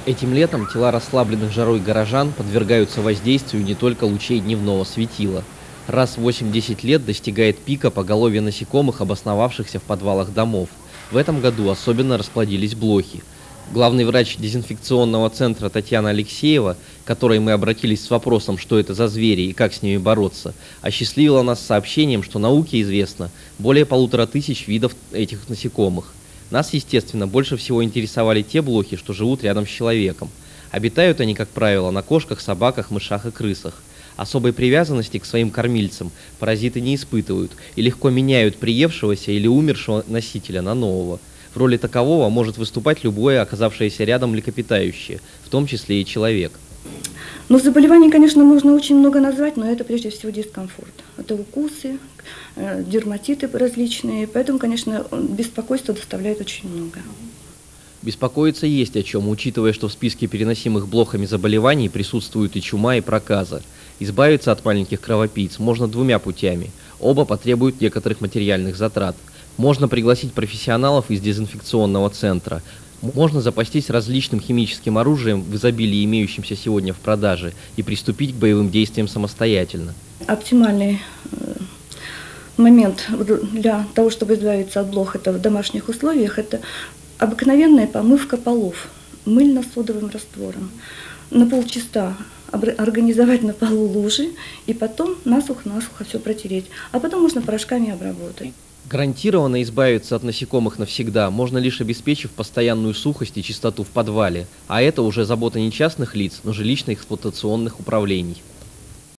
Этим летом тела расслабленных жарой горожан подвергаются воздействию не только лучей дневного светила. Раз в 8-10 лет достигает пика поголовья насекомых, обосновавшихся в подвалах домов. В этом году особенно расплодились блохи. Главный врач дезинфекционного центра Татьяна Алексеева, к которой мы обратились с вопросом, что это за звери и как с ними бороться, осчастливила нас сообщением, что науке известно более 1500 видов этих насекомых. Нас, естественно, больше всего интересовали те блохи, что живут рядом с человеком. Обитают они, как правило, на кошках, собаках, мышах и крысах. Особой привязанности к своим кормильцам паразиты не испытывают и легко меняют приевшегося или умершего носителя на нового. В роли такового может выступать любое оказавшееся рядом млекопитающее, в том числе и человек. Но заболеваний, конечно, можно очень много назвать, но это прежде всего дискомфорт. Это укусы, дерматиты различные, поэтому, конечно, беспокойство доставляет очень много. Беспокоиться есть о чем, учитывая, что в списке переносимых блохами заболеваний присутствуют и чума, и проказа. Избавиться от маленьких кровопийц можно двумя путями. Оба потребуют некоторых материальных затрат. Можно пригласить профессионалов из дезинфекционного центра. Можно запастись различным химическим оружием в изобилии, имеющимся сегодня в продаже, и приступить к боевым действиям самостоятельно. Оптимальный момент для того, чтобы избавиться от блох, это в домашних условиях, это обыкновенная помывка полов мыльно-содовым раствором. На полчаса организовать на полу лужи и потом насухо-насухо все протереть. А потом можно порошками обработать. Гарантированно избавиться от насекомых навсегда можно лишь обеспечив постоянную сухость и чистоту в подвале, а это уже забота не частных лиц, но жилищно-эксплуатационных управлений.